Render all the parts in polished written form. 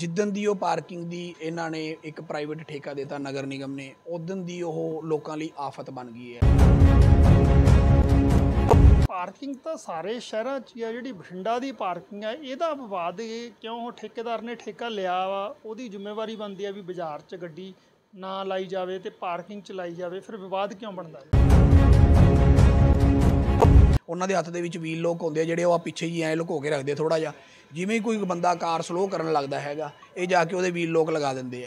जिद्दन दी ਉਹ ਪਾਰਕਿੰਗ ਦੀ ਇਹਨਾਂ ਨੇ ਇੱਕ ਪ੍ਰਾਈਵੇਟ ਠੇਕਾ ਦਿੱਤਾ ਨਗਰ ਨਿਗਮ ਨੇ, ਉਦਨ ਦੀ ਉਹ ਲੋਕਾਂ ਲਈ ਆਫਤ ਬਣ ਗਈ ਹੈ। ਪਾਰਕਿੰਗ ਤਾਂ ਸਾਰੇ ਸ਼ਹਿਰਾਂ 'ਚ ਹੀ ਆ, ਜਿਹੜੀ ਬਠਿੰਡਾ ਦੀ ਪਾਰਕਿੰਗ ਹੈ ਇਹਦਾ ਵਿਵਾਦ ਕਿਉਂ? ਠੇਕੇਦਾਰ ਨੇ ਠੇਕਾ ਲਿਆ ਵਾ, ਉਹਦੀ ਜ਼ਿੰਮੇਵਾਰੀ ਬਣਦੀ ਆ ਵੀ ਬਾਜ਼ਾਰ 'ਚ ਗੱਡੀ ਨਾ ਲਾਈ ਜਾਵੇ ਤੇ ਪਾਰਕਿੰਗ 'ਚ ਲਾਈ ਜਾਵੇ, ਫਿਰ ਵਿਵਾਦ ਕਿਉਂ ਬਣਦਾ ਹੈ? ਉਹਨਾਂ ਦੇ ਹੱਥ ਦੇ ਵਿੱਚ ਵੀਲ ਲੋਕ ਹੁੰਦੇ ਆ ਜਿਹੜੇ ਉਹ ਪਿੱਛੇ ਹੀ ਐਂ ਲੁਕੋ ਕੇ ਰੱਖਦੇ ਥੋੜਾ ਜਿਹਾ, ਜਿਵੇਂ ਕੋਈ ਬੰਦਾ ਕਾਰ ਸਲੋ ਕਰਨ ਲੱਗਦਾ ਹੈਗਾ ਇਹ ਜਾ ਕੇ ਉਹਦੇ ਵੀਲ ਲੋਕ ਲਗਾ ਦਿੰਦੇ ਆ।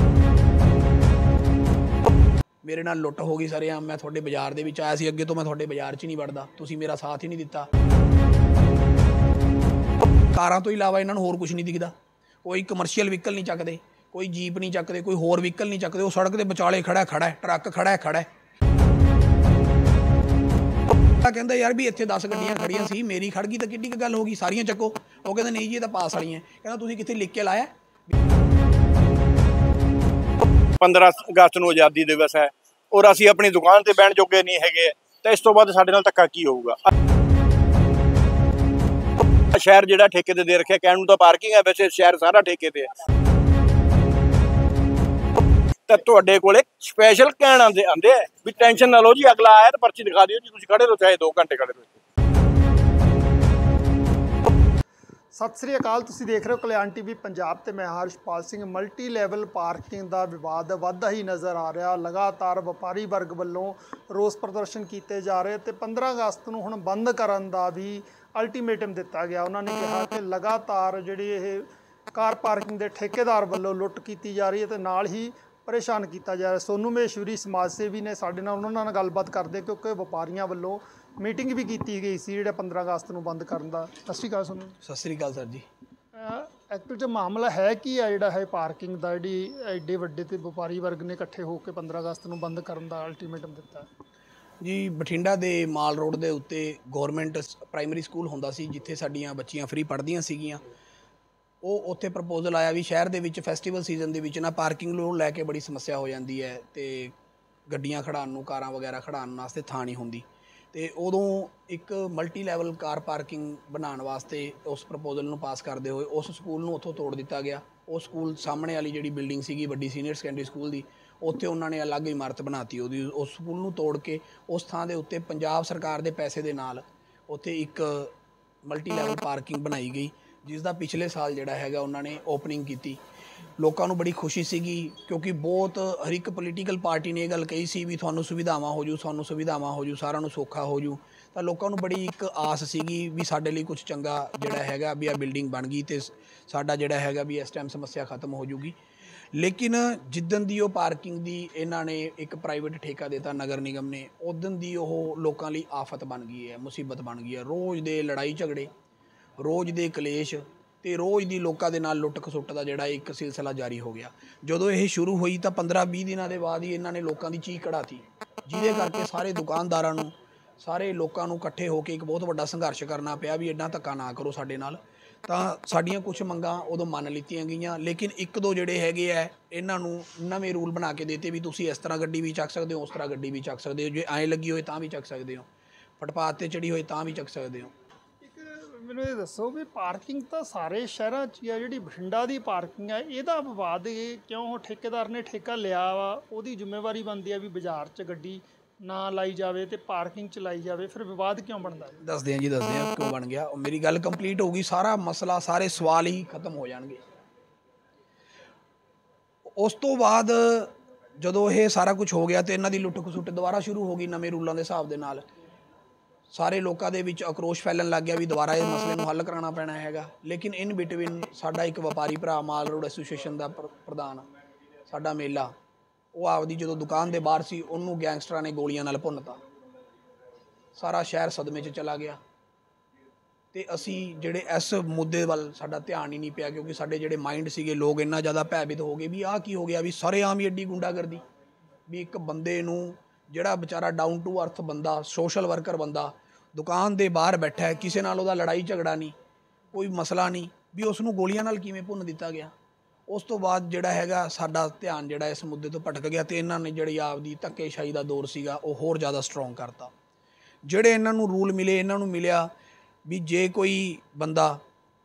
ਮੇਰੇ ਨਾਲ ਲੁੱਟ ਹੋ ਗਈ ਸਰੇਆਮ, ਮੈਂ ਤੁਹਾਡੇ ਬਾਜ਼ਾਰ ਦੇ ਵਿੱਚ ਆਇਆ ਸੀ, ਅੱਗੇ ਤੋਂ ਮੈਂ ਤੁਹਾਡੇ ਬਾਜ਼ਾਰ 'ਚ ਨਹੀਂ ਵੜਦਾ, ਤੁਸੀਂ ਮੇਰਾ ਸਾਥ ਹੀ ਨਹੀਂ ਦਿੱਤਾ। ਕਾਰਾਂ ਤੋਂ ਇਲਾਵਾ ਇਹਨਾਂ ਨੂੰ ਹੋਰ ਕੁਝ ਨਹੀਂ ਦਿਖਦਾ, ਕੋਈ ਕਮਰਸ਼ੀਅਲ ਵਹੀਕਲ ਨਹੀਂ ਚੱਕਦੇ, ਕੋਈ ਜੀਪ ਨਹੀਂ ਚੱਕਦੇ, ਕੋਈ ਹੋਰ ਵਹੀਕਲ ਨਹੀਂ ਚੱਕਦੇ, ਉਹ ਸੜਕ ਦੇ ਵਿਚਾਲੇ ਖੜਾ ਹੈ, ਟਰੱਕ ਖੜਾ ਹੈ। ਕਹਿੰਦਾ ਯਾਰ ਵੀ ਇੱਥੇ 10 ਗੱਡੀਆਂ ਖੜੀਆਂ ਸੀ, ਮੇਰੀ ਖੜ ਗਈ ਤਾਂ ਕਿੱਡੀ ਕੁ ਗੱਲ ਹੋ ਗਈ, ਸਾਰੀਆਂ ਚੱਕੋ। ਉਹ ਕਹਿੰਦਾ ਨਹੀਂ ਜੀ ਇਹ ਤਾਂ ਪਾਸ ਵਾਲੀਆਂ। ਕਹਿੰਦਾ ਤੁਸੀਂ ਕਿੱਥੇ ਲਿਖ ਕੇ ਲਾਇਆ? 15 ਅਗਸਤ ਨੂੰ ਆਜ਼ਾਦੀ ਦਿਵਸ ਹੈ ਔਰ ਅਸੀਂ ਆਪਣੀ ਦੁਕਾਨ ਤੇ ਬਹਿਣ ਜੋਗੇ ਨਹੀਂ ਹੈਗੇ, ਤਾਂ ਇਸ ਤੋਂ ਬਾਅਦ ਸਾਡੇ ਨਾਲ ਧੱਕਾ ਕੀ ਹੋਊਗਾ? ਸ਼ਹਿਰ ਜਿਹੜਾ ਠੇਕੇ ਤੇ ਦੇ ਰੱਖਿਆ, ਕਹਿਣ ਨੂੰ ਤਾਂ ਪਾਰਕਿੰਗ ਹੈ, ਵੈਸੇ ਸ਼ਹਿਰ ਸਾਰਾ ਠੇਕੇ ਤੇ ਹੈ। ਤਾਂ ਤੁਹਾਡੇ ਕੋਲੇ ਸਪੈਸ਼ਲ ਕਹਿਣ ਆਉਂਦੇ ਵੀ ਟੈਨਸ਼ਨ ਨਾ ਲਓ ਜੀ, ਅਗਲਾ ਆਇਆ ਤਾਂ ਪਰਚੀ ਦਿਖਾ ਦਿਓ ਜੀ, ਤੁਸੀਂ ਖੜੇ ਰਹੋ ਚਾਹੇ 2 ਘੰਟੇ ਖੜੇ ਰਹੋ। ਸਤਿ ਸ੍ਰੀ ਅਕਾਲ, ਤੁਸੀਂ ਦੇਖ ਰਹੇ ਹੋ ਕਲਿਆਣ ਟੀਵੀ ਪੰਜਾਬ ਤੇ ਮੈਂ Harshpal Singh. Multi level parking ਦਾ ਵਿਵਾਦ ਵੱਧਦਾ ਹੀ ਨਜ਼ਰ ਆ ਰਿਹਾ। ਲਗਾਤਾਰ ਵਪਾਰੀ ਵਰਗ ਵੱਲੋਂ ਰੋਸ ਪ੍ਰਦਰਸ਼ਨ ਕੀਤੇ ਜਾ ਰਹੇ ਤੇ 15 ਅਗਸਤ ਨੂੰ ਹੁਣ ਬੰਦ ਕਰਨ ਦਾ ਵੀ ਅਲਟੀਮੇਟਮ ਦਿੱਤਾ ਗਿਆ। ਉਹਨਾਂ ਨੇ ਕਿਹਾ ਕਿ ਲਗਾਤਾਰ ਜਿਹੜੀ ਇਹ ਕਾਰ ਪਾਰਕਿੰਗ ਦੇ ਠੇਕੇਦਾਰ ਵੱਲੋਂ ਲੁੱਟ ਕੀਤੀ ਜਾ ਰਹੀ ਹੈ ਤੇ ਨਾਲ ਹੀ ਪਰੇਸ਼ਾਨ ਕੀਤਾ ਜਾ ਰਿਹਾ। ਸੋਨੂ ਮਹੇਸ਼ਵਰੀ ਸਮਾਜ ਸੇਵੀ ਨੇ ਸਾਡੇ ਨਾਲ, ਉਹਨਾਂ ਨਾਲ ਗੱਲਬਾਤ ਕਰਦੇ ਕਿਉਂਕਿ ਵਪਾਰੀਆਂ ਵੱਲੋਂ ਮੀਟਿੰਗ ਵੀ ਕੀਤੀ ਗਈ ਸੀ ਜਿਹੜਾ 15 ਅਗਸਤ ਨੂੰ ਬੰਦ ਕਰਨ ਦਾ। ਸਤਿ ਸ਼੍ਰੀ ਅਕਾਲ ਸੋਨੂ। ਸਤਿ ਸ਼੍ਰੀ ਅਕਾਲ ਸਰ ਜੀ। ਐਕਚੁਅਲ 'ਚ ਮਾਮਲਾ ਹੈ ਕੀ ਆ ਜਿਹੜਾ ਹੈ ਪਾਰਕਿੰਗ ਦਾ, ਜਿਹੜੀ ਐਡੇ ਵੱਡੇ ਤੇ ਵਪਾਰੀ ਵਰਗ ਨੇ ਇਕੱਠੇ ਹੋ ਕੇ 15 ਅਗਸਤ ਨੂੰ ਬੰਦ ਕਰਨ ਦਾ ਅਲਟੀਮੇਟਮ ਦਿੱਤਾ ਜੀ? ਬਠਿੰਡਾ ਦੇ ਮਾਲ ਰੋਡ ਦੇ ਉੱਤੇ ਗੌਰਮੈਂਟ ਪ੍ਰਾਇਮਰੀ ਸਕੂਲ ਹੁੰਦਾ ਸੀ ਜਿੱਥੇ ਸਾਡੀਆਂ ਬੱਚੀਆਂ ਫ੍ਰੀ ਪੜ੍ਹਦੀਆਂ ਸੀਗੀਆਂ। ਉਹ ਉੱਥੇ ਪ੍ਰਪੋਜ਼ਲ ਆਇਆ ਵੀ ਸ਼ਹਿਰ ਦੇ ਵਿੱਚ ਫੈਸਟੀਵਲ ਸੀਜ਼ਨ ਦੇ ਵਿੱਚ ਨਾ ਪਾਰਕਿੰਗ ਨੂੰ ਲੈ ਕੇ ਬੜੀ ਸਮੱਸਿਆ ਹੋ ਜਾਂਦੀ ਹੈ ਤੇ ਗੱਡੀਆਂ ਖੜਾਉਣ ਨੂੰ, ਕਾਰਾਂ ਵਗੈਰਾ ਖੜਾਉਣ ਵਾਸਤੇ ਥਾਂ ਨਹੀਂ ਹੁੰਦੀ। ਤੇ ਉਦੋਂ ਇੱਕ ਮਲਟੀ ਲੈਵਲ ਕਾਰ ਪਾਰਕਿੰਗ ਬਣਾਉਣ ਵਾਸਤੇ ਉਸ ਪ੍ਰਪੋਜ਼ਲ ਨੂੰ ਪਾਸ ਕਰਦੇ ਹੋਏ ਉਸ ਸਕੂਲ ਨੂੰ ਉੱਥੋਂ ਤੋੜ ਦਿੱਤਾ ਗਿਆ। ਉਹ ਸਕੂਲ ਸਾਹਮਣੇ ਵਾਲੀ ਜਿਹੜੀ ਬਿਲਡਿੰਗ ਸੀਗੀ ਵੱਡੀ ਸੀਨੀਅਰ ਸੈਕੰਡਰੀ ਸਕੂਲ ਦੀ, ਉੱਥੇ ਉਹਨਾਂ ਨੇ ਅਲੱਗ ਇਮਾਰਤ ਬਣਾਤੀ ਉਹਦੀ। ਉਸ ਸਕੂਲ ਨੂੰ ਤੋੜ ਕੇ ਉਸ ਥਾਂ ਦੇ ਉੱਤੇ ਪੰਜਾਬ ਸਰਕਾਰ ਦੇ ਪੈਸੇ ਦੇ ਨਾਲ ਉੱਥੇ ਇੱਕ ਮਲਟੀ ਲੈਵਲ ਪਾਰਕਿੰਗ ਬਣਾਈ ਗਈ, ਜਿਸ ਦਾ ਪਿਛਲੇ ਸਾਲ ਜਿਹੜਾ ਹੈਗਾ ਉਹਨਾਂ ਨੇ ਓਪਨਿੰਗ ਕੀਤੀ। ਲੋਕਾਂ ਨੂੰ ਬੜੀ ਖੁਸ਼ੀ ਸੀਗੀ ਕਿਉਂਕਿ ਬਹੁਤ ਹਰ ਇੱਕ ਪੋਲੀਟੀਕਲ ਪਾਰਟੀ ਨੇ ਇਹ ਗੱਲ ਕਹੀ ਸੀ ਵੀ ਤੁਹਾਨੂੰ ਸੁਵਿਧਾਵਾਂ ਹੋ ਜੂ, ਸਾਨੂੰ ਸੁਵਿਧਾਵਾਂ ਹੋ ਜੂ, ਸਾਰਿਆਂ ਨੂੰ ਸੌਖਾ ਹੋ ਜੂ। ਤਾਂ ਲੋਕਾਂ ਨੂੰ ਬੜੀ ਇੱਕ ਆਸ ਸੀਗੀ ਵੀ ਸਾਡੇ ਲਈ ਕੁਝ ਚੰਗਾ ਜਿਹੜਾ ਹੈਗਾ ਵੀ ਆ ਬਿਲਡਿੰਗ ਬਣ ਗਈ ਤੇ ਸਾਡਾ ਜਿਹੜਾ ਹੈਗਾ ਵੀ ਇਸ ਟਾਈਮ ਸਮੱਸਿਆ ਖਤਮ ਹੋ ਜੂਗੀ। ਲੇਕਿਨ ਜਿੱਦਣ ਦੀ ਉਹ ਪਾਰਕਿੰਗ ਦੀ ਇਹਨਾਂ ਨੇ ਇੱਕ ਪ੍ਰਾਈਵੇਟ ਠੇਕਾ ਦਿੱਤਾ ਨਗਰ ਨਿਗਮ ਨੇ, ਉਦਣ ਦੀ ਉਹ ਲੋਕਾਂ ਲਈ ਆਫਤ ਬਣ ਗਈ ਹੈ, ਮੁਸੀਬਤ ਬਣ ਗਈ ਹੈ। ਰੋਜ਼ ਦੇ ਲੜਾਈ ਝਗੜੇ, ਰੋਜ਼ ਦੇ ਕਲੇਸ਼ ਤੇ ਰੋਜ਼ ਦੀ ਲੋਕਾਂ ਦੇ ਨਾਲ ਲੁੱਟ ਖਸੁੱਟ ਦਾ ਜਿਹੜਾ ਇੱਕ ਸਿਲਸਿਲਾ ਜਾਰੀ ਹੋ ਗਿਆ। ਜਦੋਂ ਇਹ ਸ਼ੁਰੂ ਹੋਈ ਤਾਂ 15-20 ਦਿਨਾਂ ਦੇ ਬਾਅਦ ਹੀ ਇਹਨਾਂ ਨੇ ਲੋਕਾਂ ਦੀ ਚੀਖ ਕਢਾਤੀ, ਜਿਹਦੇ ਕਰਕੇ ਸਾਰੇ ਦੁਕਾਨਦਾਰਾਂ ਨੂੰ, ਸਾਰੇ ਲੋਕਾਂ ਨੂੰ ਇਕੱਠੇ ਹੋ ਕੇ ਇੱਕ ਬਹੁਤ ਵੱਡਾ ਸੰਘਰਸ਼ ਕਰਨਾ ਪਿਆ ਵੀ ਇੰਨਾ ਧੱਕਾ ਨਾ ਕਰੋ ਸਾਡੇ ਨਾਲ। ਤਾਂ ਸਾਡੀਆਂ ਕੁਝ ਮੰਗਾਂ ਉਦੋਂ ਮੰਨ ਲਿੱਤੀਆਂ ਗਈਆਂ, ਲੇਕਿਨ 1-2 ਜਿਹੜੇ ਹੈਗੇ ਆ ਇਹਨਾਂ ਨੂੰ ਨਵੇਂ ਰੂਲ ਬਣਾ ਕੇ ਦਿੱਤੇ ਵੀ ਤੁਸੀਂ ਇਸ ਤਰ੍ਹਾਂ ਗੱਡੀ ਵੀ ਚੱਕ ਸਕਦੇ ਹੋ, ਉਸ ਤਰ੍ਹਾਂ ਗੱਡੀ ਵੀ ਚੱਕ ਸਕਦੇ ਹੋ, ਜੇ ਐਂ ਲੱਗੀ ਹੋਏ ਤਾਂ ਵੀ ਚੱਕ ਸਕਦੇ ਹੋ, ਫੁੱਟਪਾਥ 'ਤੇ ਚੜੀ ਹੋਏ ਤਾਂ ਵੀ ਚੱਕ ਸਕਦੇ ਹੋ। ਮੈਨੂੰ ਇਹ ਦੱਸੋ ਵੀ ਪਾਰਕਿੰਗ ਤਾਂ ਸਾਰੇ ਸ਼ਹਿਰਾਂ 'ਚ ਹੀ ਆ, ਜਿਹੜੀ ਬਠਿੰਡਾ ਦੀ ਪਾਰਕਿੰਗ ਹੈ ਇਹਦਾ ਵਿਵਾਦ ਕਿਉਂ? ਠੇਕੇਦਾਰ ਨੇ ਠੇਕਾ ਲਿਆ ਵਾ, ਉਹਦੀ ਜ਼ਿੰਮੇਵਾਰੀ ਬਣਦੀ ਆ ਵੀ ਬਾਜ਼ਾਰ 'ਚ ਗੱਡੀ ਨਾ ਲਾਈ ਜਾਵੇ ਤੇ ਪਾਰਕਿੰਗ 'ਚ ਲਾਈ ਜਾਵੇ, ਫਿਰ ਵਿਵਾਦ ਕਿਉਂ ਬਣਦਾ? ਦੱਸਦੇ ਹਾਂ ਕਿਉਂ ਬਣ ਗਿਆ। ਮੇਰੀ ਗੱਲ ਕੰਪਲੀਟ ਹੋ ਗਈ, ਸਾਰਾ ਮਸਲਾ, ਸਾਰੇ ਸਵਾਲ ਹੀ ਖਤਮ ਹੋ ਜਾਣਗੇ। ਉਸ ਤੋਂ ਬਾਅਦ ਜਦੋਂ ਇਹ ਸਾਰਾ ਕੁਝ ਹੋ ਗਿਆ ਤੇ ਇਹਨਾਂ ਦੀ ਲੁੱਟ ਖਸੁੱਟ ਦੁਬਾਰਾ ਸ਼ੁਰੂ ਹੋ ਗਈ ਨਵੇਂ ਰੂਲਾਂ ਦੇ ਹਿਸਾਬ ਦੇ ਨਾਲ। ਸਾਰੇ ਲੋਕਾਂ ਦੇ ਵਿੱਚ ਆਕਰੋਸ਼ ਫੈਲਣ ਲੱਗ ਗਿਆ ਵੀ ਦੁਬਾਰਾ ਇਹ ਮਸਲੇ ਨੂੰ ਹੱਲ ਕਰਾਉਣਾ ਪੈਣਾ ਹੈਗਾ। ਲੇਕਿਨ ਇਨ ਬਿਟਵੀਨ ਸਾਡਾ ਇੱਕ ਵਪਾਰੀ ਭਰਾ, ਮਾਲ ਰੋਡ ਐਸੋਸੀਏਸ਼ਨ ਦਾ ਪ੍ਰਧਾਨ, ਸਾਡਾ ਮੇਲਾ, ਉਹ ਆਪਦੀ ਜਦੋਂ ਦੁਕਾਨ ਦੇ ਬਾਹਰ ਸੀ ਉਹਨੂੰ ਗੈਂਗਸਟਰਾਂ ਨੇ ਗੋਲੀਆਂ ਨਾਲ ਭੁੰਨਤਾ। ਸਾਰਾ ਸ਼ਹਿਰ ਸਦਮੇ 'ਚ ਚਲਾ ਗਿਆ ਤੇ ਅਸੀਂ ਜਿਹੜੇ ਇਸ ਮੁੱਦੇ ਵੱਲ ਸਾਡਾ ਧਿਆਨ ਹੀ ਨਹੀਂ ਪਿਆ ਕਿਉਂਕਿ ਸਾਡੇ ਜਿਹੜੇ ਮਾਈਂਡ ਸੀਗੇ, ਲੋਕ ਇੰਨਾ ਜ਼ਿਆਦਾ ਭੈਭੀਤ ਹੋ ਗਏ ਵੀ ਆਹ ਕੀ ਹੋ ਗਿਆ, ਵੀ ਸਰੇਆਮ ਹੀ ਐਡੀ ਗੁੰਡਾਗਰਦੀ, ਵੀ ਇੱਕ ਬੰਦੇ ਨੂੰ ਜਿਹੜਾ ਵਿਚਾਰਾ ਡਾਊਨ ਟੂ ਅਰਥ ਬੰਦਾ, ਸੋਸ਼ਲ ਵਰਕਰ ਬੰਦਾ ਦੁਕਾਨ ਦੇ ਬਾਹਰ ਬੈਠਾ ਹੈ, ਕਿਸੇ ਨਾਲ ਉਹਦਾ ਲੜਾਈ ਝਗੜਾ ਨਹੀਂ, ਕੋਈ ਮਸਲਾ ਨਹੀਂ, ਵੀ ਉਸ ਨੂੰ ਗੋਲੀਆਂ ਨਾਲ ਕਿਵੇਂ ਭੁੰਨ ਦਿੱਤਾ ਗਿਆ। ਉਸ ਤੋਂ ਬਾਅਦ ਜਿਹੜਾ ਹੈਗਾ ਸਾਡਾ ਧਿਆਨ ਜਿਹੜਾ ਇਸ ਮੁੱਦੇ ਤੋਂ ਭਟਕ ਗਿਆ ਤੇ ਇਹਨਾਂ ਨੇ ਜਿਹੜੀ ਆਪਦੀ ਧੱਕੇਸ਼ਾਹੀ ਦਾ ਦੌਰ ਸੀਗਾ ਉਹ ਹੋਰ ਜ਼ਿਆਦਾ ਸਟਰੋਂਗ ਕਰਤਾ। ਜਿਹੜੇ ਇਹਨਾਂ ਨੂੰ ਰੂਲ ਮਿਲੇ, ਇਹਨਾਂ ਨੂੰ ਮਿਲਿਆ ਵੀ ਜੇ ਕੋਈ ਬੰਦਾ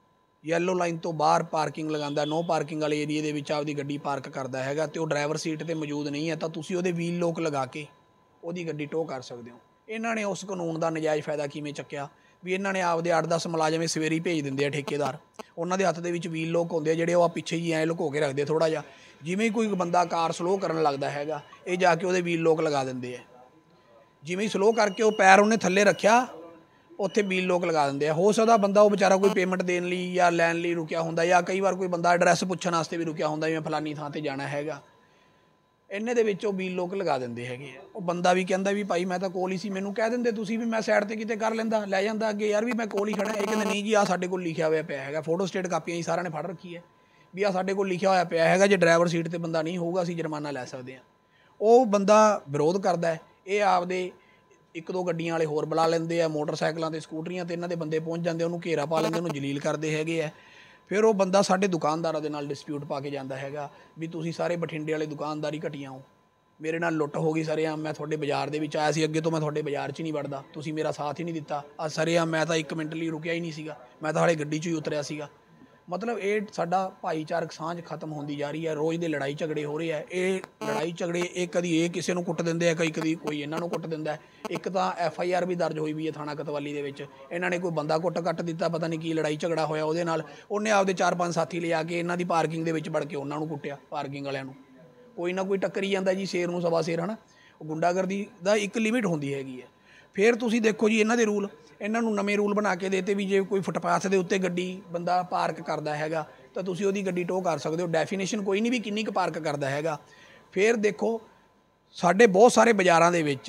ਯੈਲੋ ਲਾਈਨ ਤੋਂ ਬਾਹਰ ਪਾਰਕਿੰਗ ਲਗਾਉਂਦਾ, ਨੋ ਪਾਰਕਿੰਗ ਵਾਲੇ ਏਰੀਏ ਦੇ ਵਿੱਚ ਆਪਦੀ ਗੱਡੀ ਪਾਰਕ ਕਰਦਾ ਹੈਗਾ ਤੇ ਉਹ ਡਰਾਈਵਰ ਸੀਟ ਤੇ ਮੌਜੂਦ ਨਹੀਂ ਹੈ, ਤਾਂ ਤੁਸੀਂ ਉਹਦੇ ਵੀਲ ਲੋਕ ਲਗਾ ਕੇ ਉਹਦੀ ਗੱਡੀ ਟੋ ਕਰ ਸਕਦੇ ਹੋ। ਇਹਨਾਂ ਨੇ ਉਸ ਕਾਨੂੰਨ ਦਾ ਨਜਾਇਜ਼ ਫਾਇਦਾ ਕਿਵੇਂ ਚੱਕਿਆ ਵੀ ਇਹਨਾਂ ਨੇ ਆਪਦੇ 8-10 ਮੁਲਾਜ਼ਮ ਸਵੇਰੇ ਹੀ ਭੇਜ ਦਿੰਦੇ ਆ ਠੇਕੇਦਾਰ, ਉਹਨਾਂ ਦੇ ਹੱਥ ਦੇ ਵਿੱਚ ਵੀਲ ਲੋਕ ਹੁੰਦੇ ਆ ਜਿਹੜੇ ਉਹ ਪਿੱਛੇ ਹੀ ਐਂ ਲੁਕੋ ਕੇ ਰੱਖਦੇ ਥੋੜ੍ਹਾ ਜਿਹਾ, ਜਿਵੇਂ ਕੋਈ ਬੰਦਾ ਕਾਰ ਸਲੋਅ ਕਰਨ ਲੱਗਦਾ ਹੈਗਾ ਇਹ ਜਾ ਕੇ ਉਹਦੇ ਵੀਲ ਲੋਕ ਲਗਾ ਦਿੰਦੇ ਆ, ਜਿਵੇਂ ਸਲੋਅ ਕਰਕੇ ਉਹ ਪੈਰ ਉਹਨੇ ਥੱਲੇ ਰੱਖਿਆ ਉੱਥੇ ਵੀਲ ਲੋਕ ਲਗਾ ਦਿੰਦੇ ਆ। ਹੋ ਸਕਦਾ ਬੰਦਾ ਉਹ ਵਿਚਾਰਾ ਕੋਈ ਪੇਮੈਂਟ ਦੇਣ ਲਈ ਜਾਂ ਲੈਣ ਲਈ ਰੁਕਿਆ ਹੁੰਦਾ, ਜਾਂ ਕਈ ਵਾਰ ਕੋਈ ਬੰਦਾ ਐਡਰੈਸ ਪੁੱਛਣ ਵਾਸਤੇ ਵੀ ਰੁਕਿਆ ਹੁੰਦਾ ਜਿਵੇਂ ਫਲਾਨੀ ਥਾਂ 'ਤੇ ਜਾਣਾ ਹੈਗਾ, ਇੰਨੇ ਦੇ ਵਿੱਚ ਉਹ ਵੀਲ ਲੋਕ ਲਗਾ ਦਿੰਦੇ ਹੈਗੇ ਆ। ਉਹ ਬੰਦਾ ਵੀ ਕਹਿੰਦਾ ਵੀ ਭਾਈ ਮੈਂ ਤਾਂ ਕੋਲ ਹੀ ਸੀ, ਮੈਨੂੰ ਕਹਿ ਦਿੰਦੇ ਤੁਸੀਂ ਵੀ ਮੈਂ ਸਾਈਡ 'ਤੇ ਕਿਤੇ ਕਰ ਲੈਂਦਾ, ਲੈ ਜਾਂਦਾ ਅੱਗੇ ਯਾਰ ਵੀ ਮੈਂ ਕੋਲ ਹੀ ਖੜਾ। ਇਹ ਕਹਿੰਦੇ ਨਹੀਂ ਜੀ ਆਹ ਸਾਡੇ ਕੋਲ ਲਿਖਿਆ ਹੋਇਆ ਪਿਆ ਹੈਗਾ, ਫੋਟੋ ਸਟੇਟ ਕਾਪੀਆਂ ਹੀ ਸਾਰਿਆਂ ਨੇ ਫੜ ਰੱਖੀ ਹੈ ਵੀ ਆਹ ਸਾਡੇ ਕੋਲ ਲਿਖਿਆ ਹੋਇਆ ਪਿਆ ਹੈਗਾ, ਜੇ ਡਰਾਈਵਰ ਸੀਟ 'ਤੇ ਬੰਦਾ ਨਹੀਂ ਹੋਊਗਾ ਅਸੀਂ ਜੁਰਮਾਨਾ ਲੈ ਸਕਦੇ ਹਾਂ। ਉਹ ਬੰਦਾ ਵਿਰੋਧ ਕਰਦਾ ਹੈ, ਇਹ ਆਪਦੇ 1-2 ਗੱਡੀਆਂ ਵਾਲੇ ਹੋਰ ਬੁਲਾ ਲੈਂਦੇ ਆ, ਮੋਟਰਸਾਈਕਲਾਂ ਤੇ ਸਕੂਟਰੀਆਂ ਤੇ ਇਹਨਾਂ ਦੇ ਬੰਦੇ ਪਹੁੰਚ ਜਾਂਦੇ, ਉਹਨੂੰ ਘੇਰਾ ਪਾ ਲੈਂਦੇ, ਉਹਨੂੰ ਜਲੀਲ ਕਰਦੇ ਹੈਗੇ ਆ। ਫਿਰ ਉਹ ਬੰਦਾ ਸਾਡੇ ਦੁਕਾਨਦਾਰਾਂ ਦੇ ਨਾਲ ਡਿਸਪਿਊਟ ਪਾ ਕੇ ਜਾਂਦਾ ਹੈਗਾ ਵੀ ਤੁਸੀਂ ਸਾਰੇ ਬਠਿੰਡੇ ਵਾਲੇ ਦੁਕਾਨਦਾਰੀ ਘਟੀਆਂ ਹੋ, ਮੇਰੇ ਨਾਲ ਲੁੱਟ ਹੋ ਗਈ ਸਰੇਆਮ, ਮੈਂ ਤੁਹਾਡੇ ਬਾਜ਼ਾਰ ਦੇ ਵਿੱਚ ਆਇਆ ਸੀ, ਅੱਗੇ ਤੋਂ ਮੈਂ ਤੁਹਾਡੇ ਬਾਜ਼ਾਰ 'ਚ ਹੀ ਨਹੀਂ ਵੜਦਾ, ਤੁਸੀਂ ਮੇਰਾ ਸਾਥ ਹੀ ਨਹੀਂ ਦਿੱਤਾ, ਆ ਸਰੇਆਮ ਮੈਂ ਤਾਂ 1 ਮਿੰਟ ਲਈ ਰੁਕਿਆ ਹੀ ਨਹੀਂ ਸੀਗਾ, ਮੈਂ ਤਾਂ ਹਾਲੇ ਗੱਡੀ 'ਚ ਹੀ ਉਤਰਿਆ ਸੀਗਾ। ਮਤਲਬ ਇਹ ਸਾਡਾ ਭਾਈਚਾਰਕ ਸਾਂਝ ਖਤਮ ਹੁੰਦੀ ਜਾ ਰਹੀ ਹੈ, ਰੋਜ਼ ਦੇ ਲੜਾਈ ਝਗੜੇ ਹੋ ਰਹੇ ਆ। ਇਹ ਲੜਾਈ ਝਗੜੇ ਇਹ ਕਦੀ ਇਹ ਕਿਸੇ ਨੂੰ ਕੁੱਟ ਦਿੰਦੇ ਆ, ਕਦੀ ਕੋਈ ਇਹਨਾਂ ਨੂੰ ਕੁੱਟ ਦਿੰਦਾ। ਇੱਕ ਤਾਂ FIR ਵੀ ਦਰਜ ਹੋਈ ਵੀ ਹੈ ਥਾਣਾ ਕੋਤਵਾਲੀ ਦੇ ਵਿੱਚ, ਇਹਨਾਂ ਨੇ ਕੋਈ ਬੰਦਾ ਕੁੱਟ ਕੱਟ ਦਿੱਤਾ, ਪਤਾ ਨਹੀਂ ਕੀ ਲੜਾਈ ਝਗੜਾ ਹੋਇਆ ਉਹਦੇ ਨਾਲ, ਉਹਨੇ ਆਪਦੇ 4-5 ਸਾਥੀ ਲਿਆ ਕੇ ਇਹਨਾਂ ਦੀ ਪਾਰਕਿੰਗ ਦੇ ਵਿੱਚ ਵੜ ਕੇ ਉਹਨਾਂ ਨੂੰ ਕੁੱਟਿਆ, ਪਾਰਕਿੰਗ ਵਾਲਿਆਂ ਨੂੰ। ਕੋਈ ਨਾ ਕੋਈ ਟੱਕਰੀ ਜਾਂਦਾ ਜੀ, ਸ਼ੇਰ ਨੂੰ ਸਵਾ ਸ਼ੇਰ, ਹੈ ਨਾ। ਉਹ ਗੁੰਡਾਗਰਦੀ ਦਾ ਇੱਕ ਲਿਮਿਟ ਹੁੰਦੀ ਹੈਗੀ ਹੈ। ਫਿਰ ਤੁਸੀਂ ਦੇਖੋ ਜੀ ਇਹਨਾਂ ਦੇ ਰੂਲ, ਇਹਨਾਂ ਨੂੰ ਨਵੇਂ ਰੂਲ ਬਣਾ ਕੇ ਦੇਤੇ ਵੀ ਜੇ ਕੋਈ ਫੁੱਟਪਾਥ ਦੇ ਉੱਤੇ ਗੱਡੀ ਬੰਦਾ ਪਾਰਕ ਕਰਦਾ ਹੈਗਾ ਤਾਂ ਤੁਸੀਂ ਉਹਦੀ ਗੱਡੀ ਟੋ ਕਰ ਸਕਦੇ ਹੋ। ਡੈਫੀਨੇਸ਼ਨ ਕੋਈ ਨਹੀਂ ਵੀ ਕਿੰਨੀ ਕੁ ਪਾਰਕ ਕਰਦਾ ਹੈਗਾ। ਫਿਰ ਦੇਖੋ ਸਾਡੇ ਬਹੁਤ ਸਾਰੇ ਬਾਜ਼ਾਰਾਂ ਦੇ ਵਿੱਚ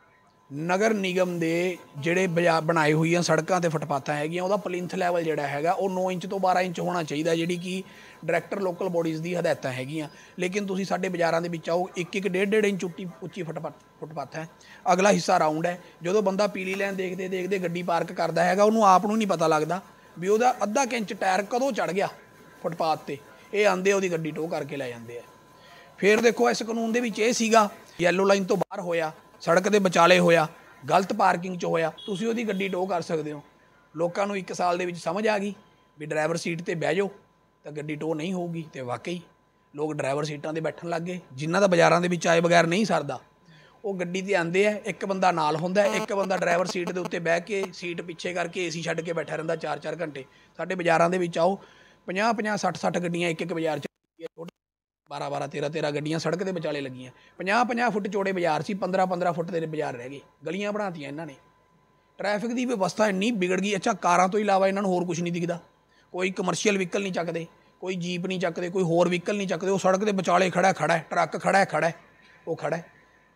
ਨਗਰ ਨਿਗਮ ਦੇ ਜਿਹੜੇ ਬਣਾਏ ਹੋਈਆਂ ਸੜਕਾਂ 'ਤੇ ਫੁੱਟਪਾਥਾਂ ਹੈਗੀਆਂ, ਉਹਦਾ ਪਲਿੰਥ ਲੈਵਲ ਜਿਹੜਾ ਹੈਗਾ ਉਹ 9 ਇੰਚ ਤੋਂ 12 ਇੰਚ ਹੋਣਾ ਚਾਹੀਦਾ, ਜਿਹੜੀ ਕਿ ਡਾਇਰੈਕਟਰ ਲੋਕਲ ਬੋਡੀਜ਼ ਦੀ ਹਦਾਇਤਾਂ ਹੈਗੀਆਂ। ਲੇਕਿਨ ਤੁਸੀਂ ਸਾਡੇ ਬਾਜ਼ਾਰਾਂ ਦੇ ਵਿੱਚ ਆਓ, 1-1, 1.5 ਇੰਚ ਉੱਚੀ ਫੁੱਟਪਾਥ ਹੈ, ਅਗਲਾ ਹਿੱਸਾ ਰਾਊਂਡ ਹੈ। ਜਦੋਂ ਬੰਦਾ ਪੀਲੀ ਲਾਈਨ ਦੇਖਦੇ ਗੱਡੀ ਪਾਰਕ ਕਰਦਾ ਹੈਗਾ, ਉਹਨੂੰ ਆਪ ਨੂੰ ਨਹੀਂ ਪਤਾ ਲੱਗਦਾ ਵੀ ਉਹਦਾ ਅੱਧਾ ਕੁ ਇੰਚ ਟਾਇਰ ਕਦੋਂ ਚੜ੍ਹ ਗਿਆ ਫੁੱਟਪਾਥ 'ਤੇ। ਇਹ ਆਂਦੇ ਉਹਦੀ ਗੱਡੀ ਟੋ ਕਰਕੇ ਲੈ ਜਾਂਦੇ ਆ। ਫਿਰ ਦੇਖੋ ਇਸ ਕਾਨੂੰਨ ਦੇ ਵਿੱਚ ਇਹ ਸੀਗਾ, ਯੈਲੋ ਲਾਈਨ ਤੋਂ ਬਾਹਰ ਹੋਇਆ, ਸੜਕ ਦੇ ਵਿਚਾਲੇ ਹੋਇਆ, ਗਲਤ ਪਾਰਕਿੰਗ 'ਚ ਹੋਇਆ, ਤੁਸੀਂ ਉਹਦੀ ਗੱਡੀ ਟੋ ਕਰ ਸਕਦੇ ਹੋ। ਲੋਕਾਂ ਨੂੰ 1 ਸਾਲ ਦੇ ਵਿੱਚ ਸਮਝ ਆ ਗਈ ਵੀ ਡਰਾਈਵਰ ਸੀਟ 'ਤੇ ਬਹਿ ਜਾਓ ਤਾਂ ਗੱਡੀ ਟੋ ਨਹੀਂ ਹੋਊਗੀ, ਅਤੇ ਵਾਕਈ ਲੋਕ ਡਰਾਈਵਰ ਸੀਟਾਂ 'ਤੇ ਬੈਠਣ ਲੱਗ ਗਏ। ਜਿਨ੍ਹਾਂ ਦਾ ਬਾਜ਼ਾਰਾਂ ਦੇ ਵਿੱਚ ਆਏ ਬਗੈਰ ਨਹੀਂ ਸਰਦਾ, ਉਹ ਗੱਡੀ 'ਤੇ ਆਉਂਦੇ ਆ, ਇੱਕ ਬੰਦਾ ਨਾਲ ਹੁੰਦਾ, ਇੱਕ ਬੰਦਾ ਡਰਾਈਵਰ ਸੀਟ ਦੇ ਉੱਤੇ ਬਹਿ ਕੇ ਸੀਟ ਪਿੱਛੇ ਕਰਕੇ AC ਛੱਡ ਕੇ ਬੈਠਾ ਰਹਿੰਦਾ 4-4 ਘੰਟੇ। ਸਾਡੇ ਬਾਜ਼ਾਰਾਂ ਦੇ ਵਿੱਚ ਆਓ, 50-50, 60-60 ਗੱਡੀਆਂ ਇੱਕ ਬਾਜ਼ਾਰ 'ਚ, 12-12, 13-13 ਗੱਡੀਆਂ ਸੜਕ ਦੇ ਵਿਚਾਲੇ ਲੱਗੀਆਂ। 50-50 ਫੁੱਟ ਚੌੜੇ ਬਾਜ਼ਾਰ ਸੀ, 15-15 ਫੁੱਟ ਦੇ ਬਾਜ਼ਾਰ ਰਹਿ ਗਏ, ਗਲੀਆਂ ਬਣਾਤੀਆਂ ਇਹਨਾਂ ਨੇ। ਟ੍ਰੈਫਿਕ ਦੀ ਵਿਵਸਥਾ ਇੰਨੀ ਵਿਗੜ ਗਈ। ਅੱਛਾ, ਕਾਰਾਂ ਤੋਂ ਇਲਾਵਾ ਇਹਨਾਂ ਨੂੰ ਹੋਰ ਕੁਝ ਨਹੀਂ ਦਿਖਦਾ, ਕੋਈ ਕਮਰਸ਼ੀਅਲ ਵਹੀਕਲ ਨਹੀਂ ਚੱਕਦੇ, ਕੋਈ ਜੀਪ ਨਹੀਂ ਚੱਕਦੇ, ਕੋਈ ਹੋਰ ਵਹੀਕਲ ਨਹੀਂ ਚੱਕਦੇ, ਉਹ ਸੜਕ ਦੇ ਵਿਚਾਲੇ ਖੜਾ ਹੈ, ਟਰੱਕ ਖੜਾ ਹੈ, ਉਹ ਖੜਾ ਹੈ।